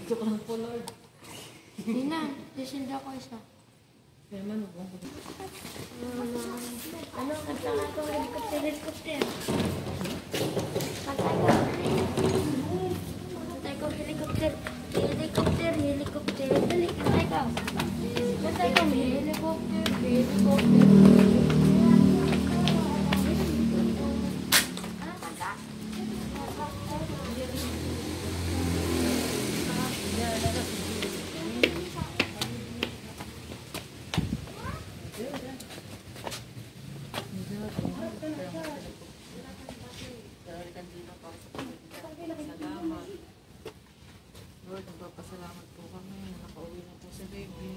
Hindi na, disinda ko isa. Ano, kanta nga ito, helicopter. Kanta ko, helicopter. Dali, kanta ko. Kanta ko, helicopter. Lord, nagpapasalamat po kami na nakauwi na po sa baby.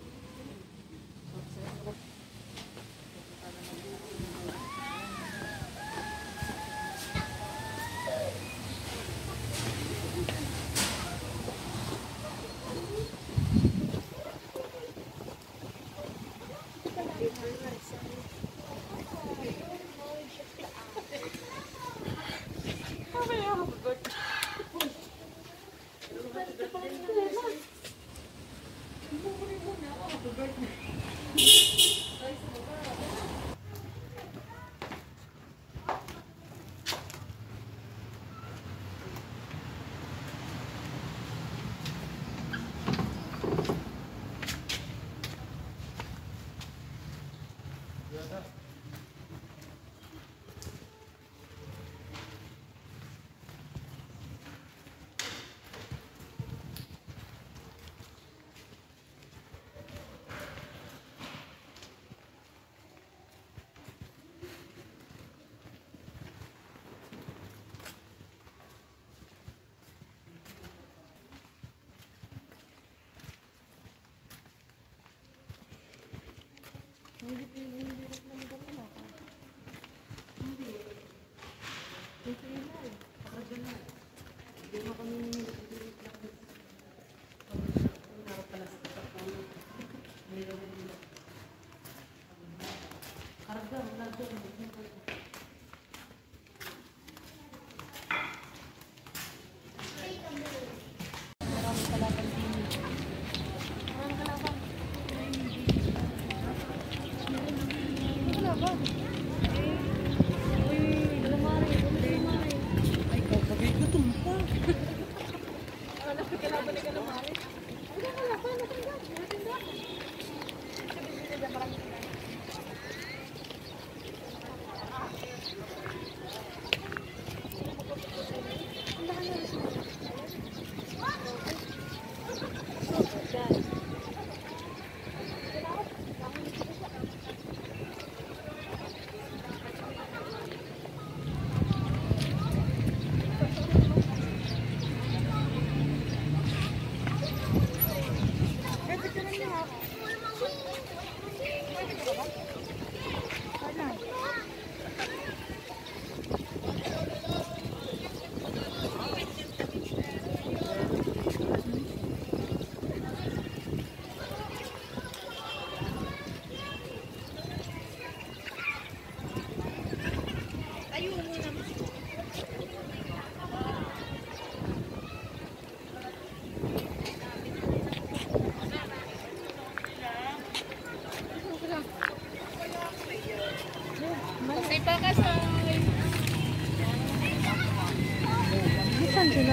Saan sila?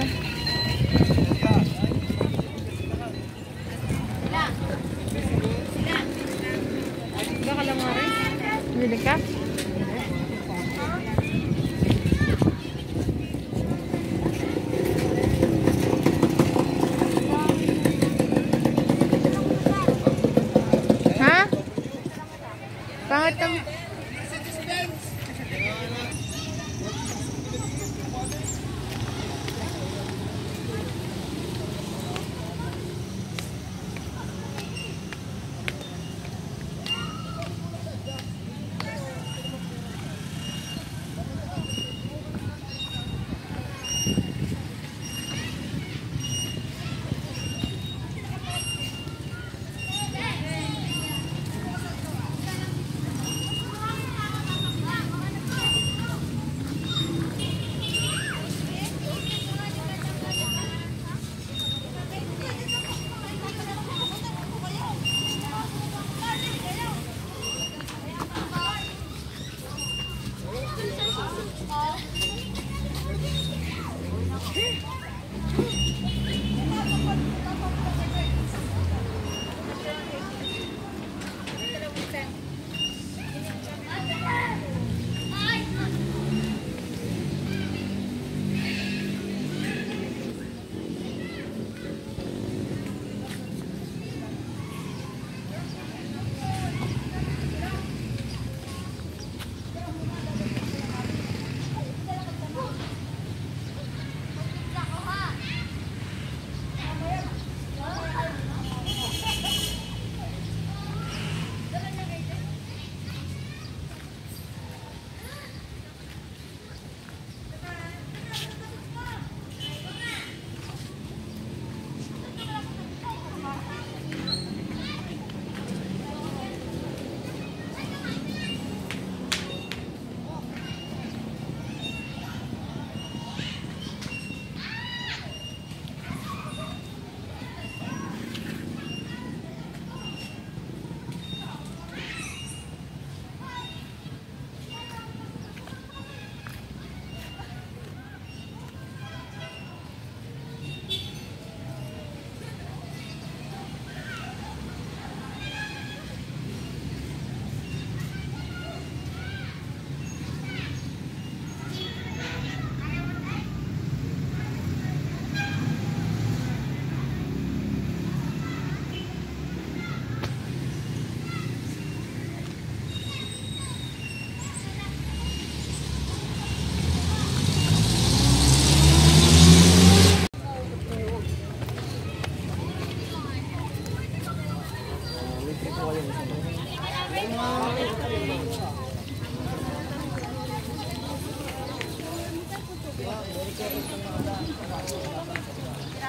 Baka lang nga rin. Bili ka? Ha? Pangit ang...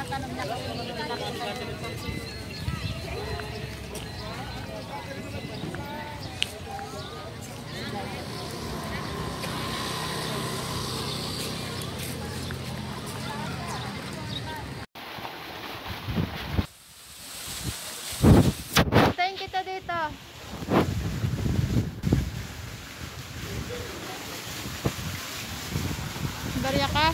tinatanong niya kasi Tayin kita dito. Barya ka?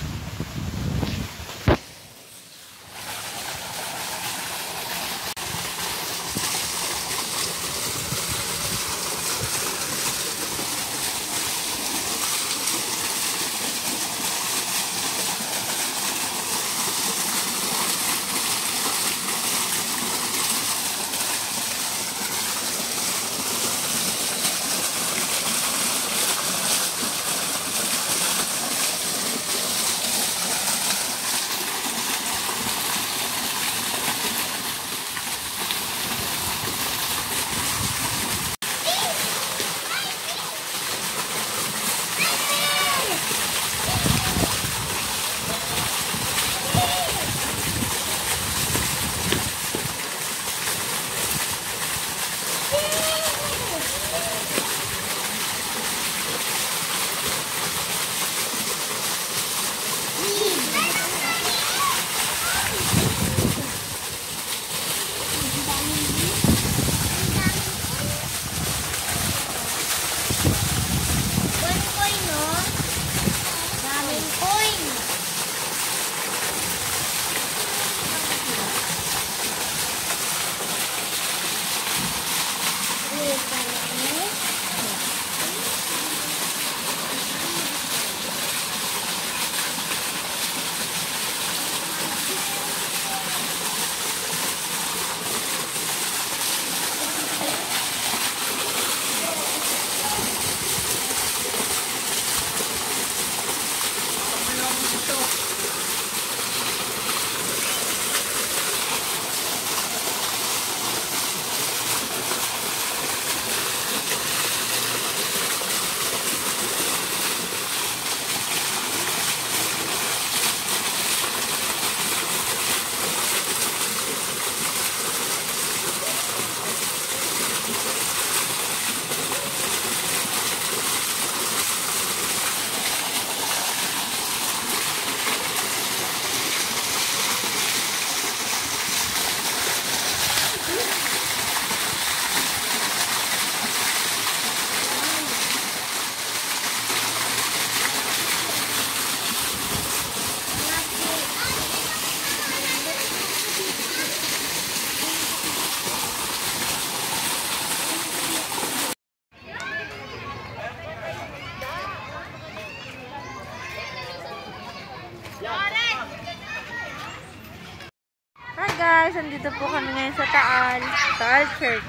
Hi guys, andito po kami ngayon sa Taal Church.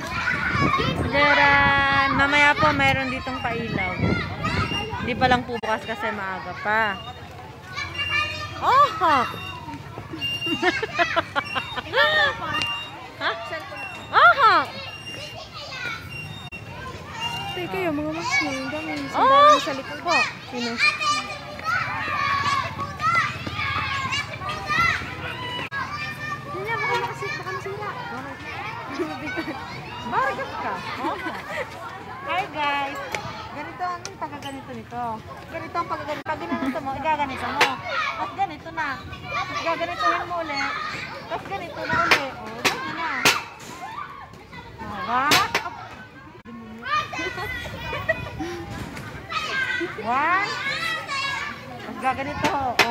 Diyan, mamaya po mayroon ditong pailaw. Hindi pa lang po bukas kasi maaga pa. Oh! Ha? Oh! Tay kayo, mga mas mo. Yung dami sa likod po. Sino? Baragas ka. Oh. Hi guys. Ganito ang pagkaganito nito. Ganito ang pagkaganito. Pag ginanito mo, igaganito mo. At ganito na. At gaganituhin mo ulit. Tapos ganito na ulit. O, ganito na. One. One. Tapos gaganito. O.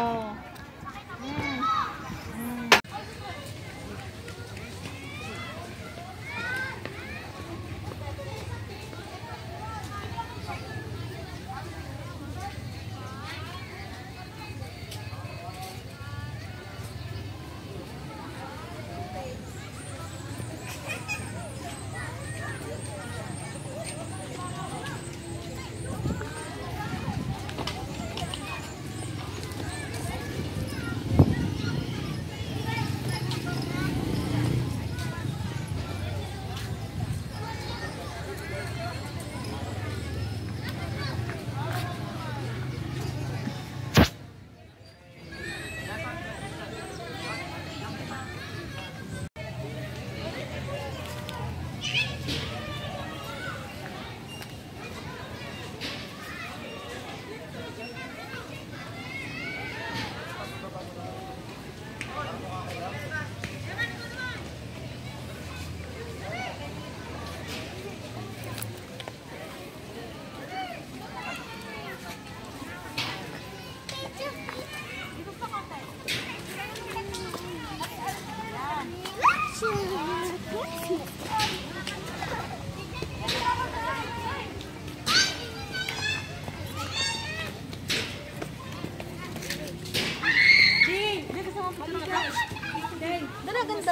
maganda.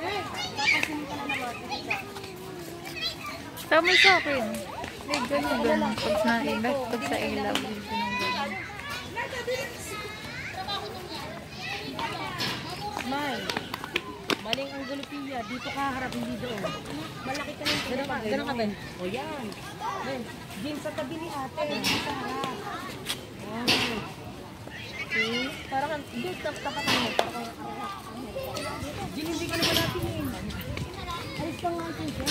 Tama sa akin. May ganun. Pag sa ilaw. Pag sa ilaw. Smile. Maling ang gulupiya. Dito ka harap, hindi doon. Malaki ka yung ganun ka, Ben. O yan. Ben, Jin sa tabi ni ate. Sa harap. Yan. Okay. Parang, doon, tapat mo. Jin, hindi ka naman natin yun. Alis ka nga natin dyan.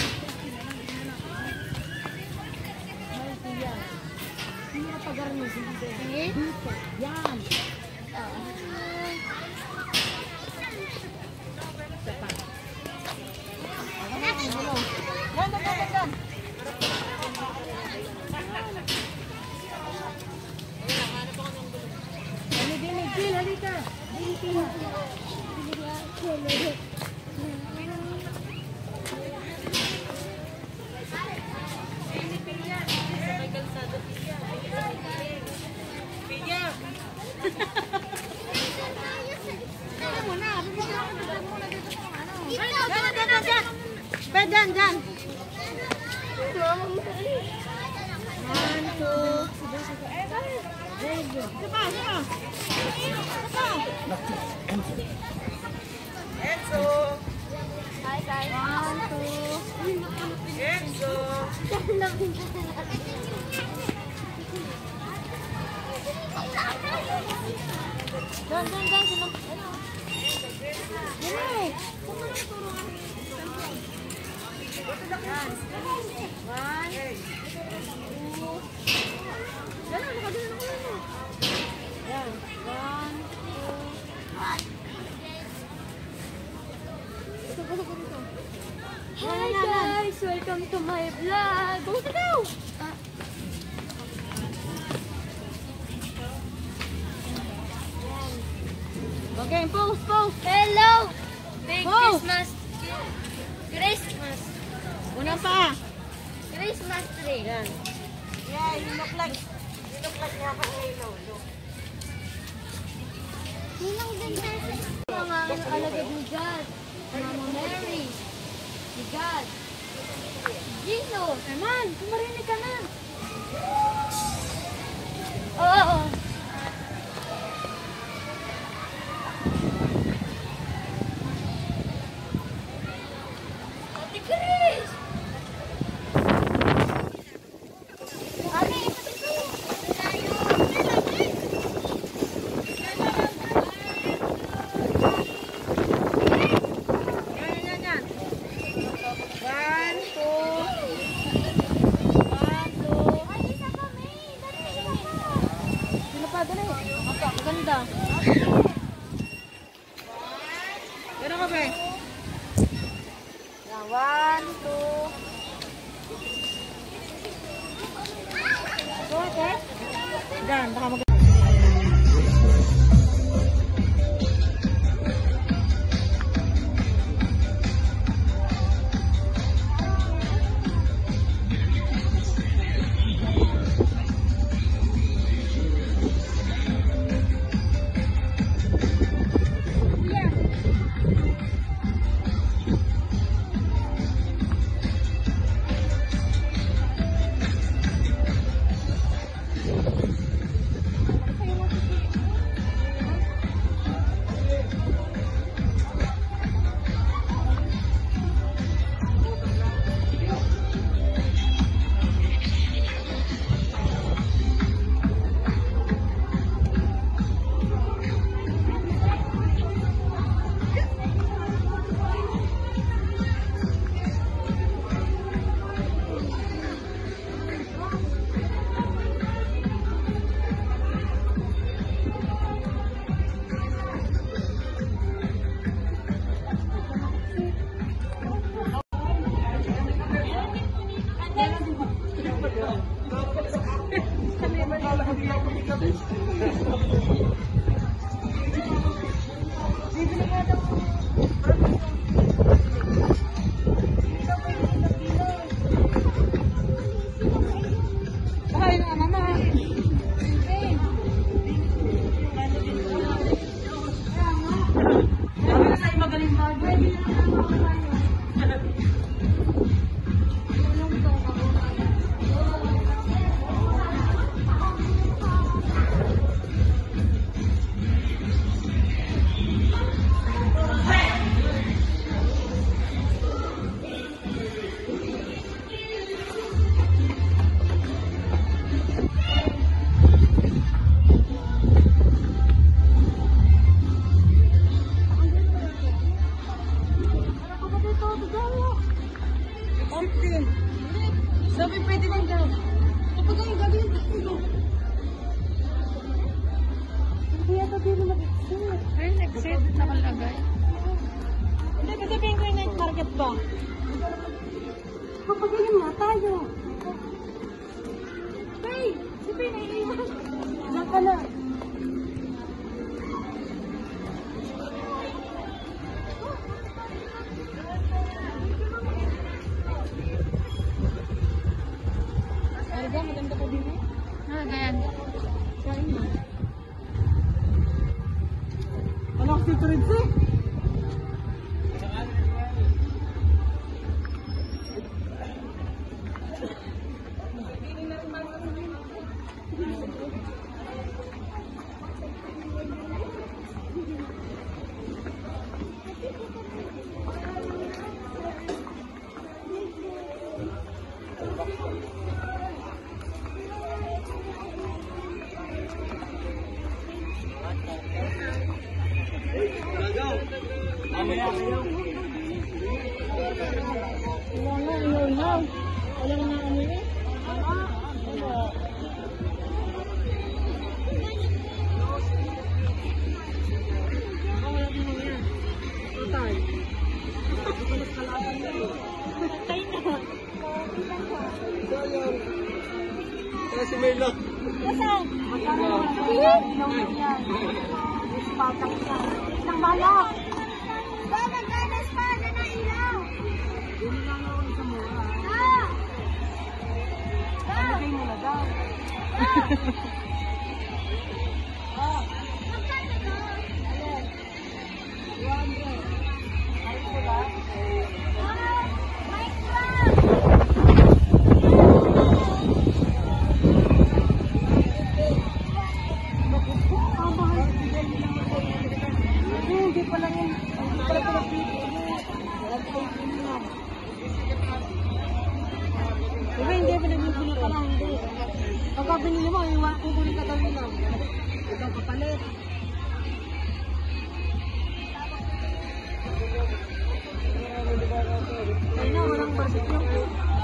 Malaki yan. Hindi na pag-arnis, hindi doon. Dito. Yan. Yan. Dinig, Jill, halika. Dinig. Dyan. One, two. Hi guys. 1, 2. Dyan. Hi guys, welcome to my vlog. Go! Okay, pose. Hello! Big Go! Christmas Una pa. Christmas tree. Yan. Yeah, you look like Halo. Sinong din mga alagad ni God? Mama Mary. Si God. Jesus. Eman, kumarinig ka na. Oo. Ate Chris! Ate, Yan. 1, 2. Sino pa dali? Ganda. Gano'n ka ba? Yan, 1, 2. Ito, ate? Diyan, baka mag- Sabi pwede lang daw. Kapag ang gagawin ko. Hindi yata din mag-exit. Ayun, exit nakalagay. Hindi, sabihin ko yung night market ba? Papagaling nga tayo. Hey! Sabihin na iiwan. Diyan ka na. Arga, maganda ka din eh. Ganyan. Kain mo. Anak, si Trinity. Walang na ano eh. Si Merlo. Nasaan? Ilaw yan. Ispatak siya. Isang balak. Gana espada na ilaw. Yun lang ako sa mura. Alagay mo na daw. Hindi pa lang yun. Hindi pa lang diba hindi pa nagbibili ka lang, hindi. Pagka binili mo, kukunin ka daw nila. Ikaw kapalit. Ay na, walang barbecue.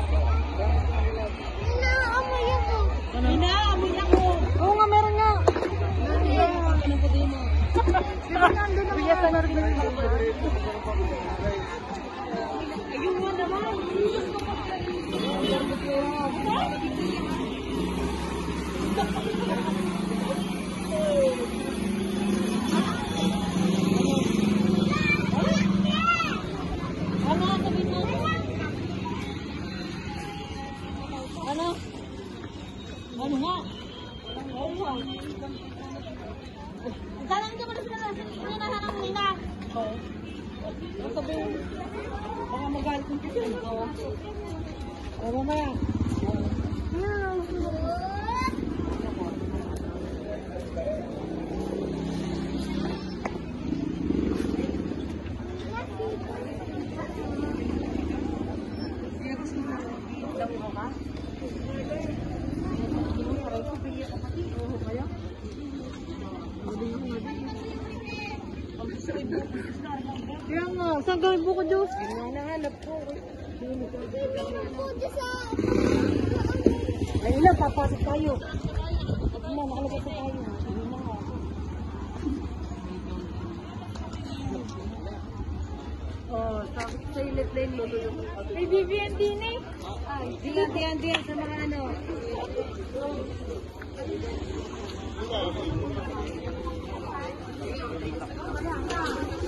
Inaamoy ako. Inaamoy ako. Oo nga, meron nga. Ano po din mo? Diba nandun ang mga barbecue? Ayun nga naman. Ano nga sabihin mo? Ano? Ano nga? Oo nga. Galang ka mo na sila ng nina. Oo. Ano sabihin? Baka magalit ng kasi. Oo. O mamaya. Kaya nga, saan gawin buko juice? Hinahanap ko. Ayun na, papasok tayo. Ayun na, nakalabas na tayo. Ayun na. Oh, sakit sa ilit lane mo. May BBM din eh. Ay, diyan, sa mga ano. Wala.